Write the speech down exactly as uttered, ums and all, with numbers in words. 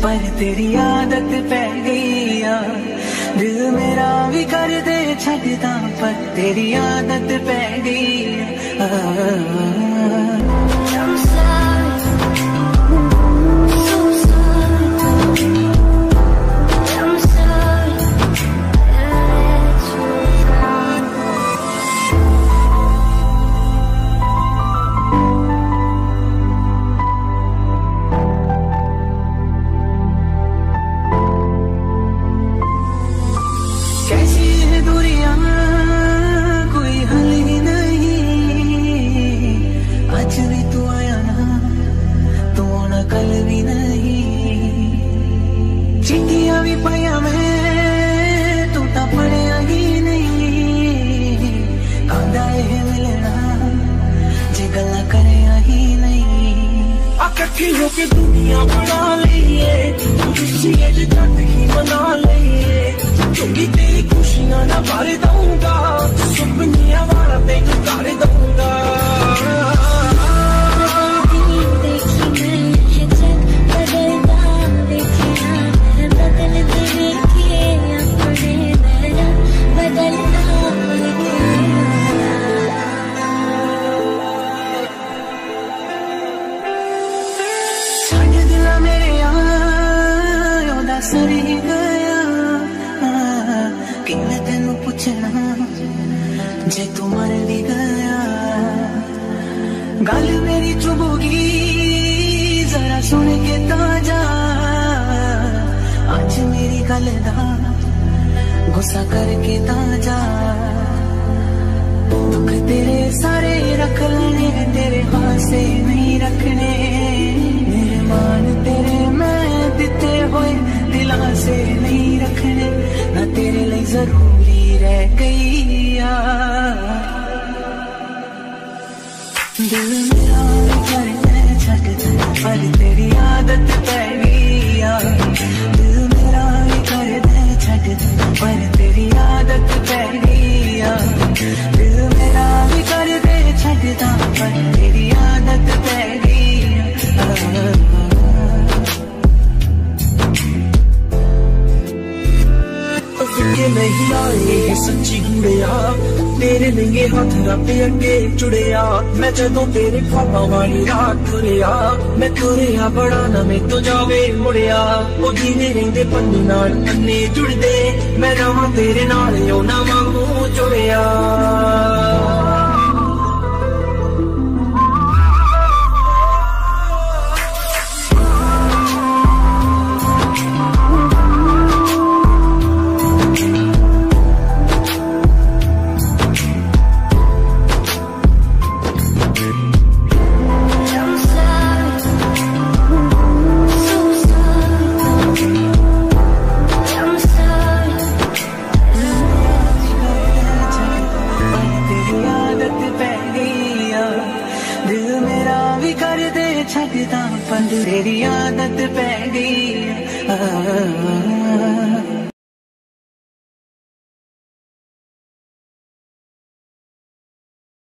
पर तेरी आदत पै गई आ। दिल मेरा भी कर दे छड्डदा पर तेरी आदत पै गई आ। कैसी है दूरियां कोई हल ही नहीं, आज भी तू आया ना तू आना कल भी नहीं। चिट्ठियां भी पाया मैं तू तो पढ़िया ही नहीं, कांदा है मिलना जे गल्ला करिया ही नहीं। इकट्ठी होके दुनिया बना लईए, खुशी जग ही मना लईए, चुंगी तेरी खुशियां ना भर दूंगा, सुपनिया वाला तेन कर दूंगा। सरी गया कि मैं तेनू पूछना जे तू मर भी गया। गल मेरी चुभोगी जरा सुन के ताजा, आज मेरी गल दा गुस्सा करके ताजा। दुख तेरे सारे रख लेने तेरे हाथ से नहीं रखने, मेरे मान तेरे मैं दिते हुए दिला से नहीं रखने, ना तेरे लिए जरूरी रह गई यार। दिल मेरा कर दे छड्डदा पर तेरी आदत पै गई यार। दिल मेरा कर दे छड्डदा पर तेरी आदत पै गई यार। दिल मेरा भी कर दे छड्डदा पर तेरी आदत पै गई यार। फिक्के नहीं आए सच्ची गुड़िया, तेरे नंगे हाथ रब अगे जुड़िया। मैं जदों तेरे ख्वाबा वाली रात तुरिया, मैं तुरिया बड़ा ना मैं तो जावे मुड़िया। ओ जीने रहिंदे पन्ने नाल पन्ने जुड़दे, मैं रवां तेरे नाल ओ ना वांगू जुड़िया। दिल मेरा भी कर दे छड्डदा पर तेरी आदत पै गई।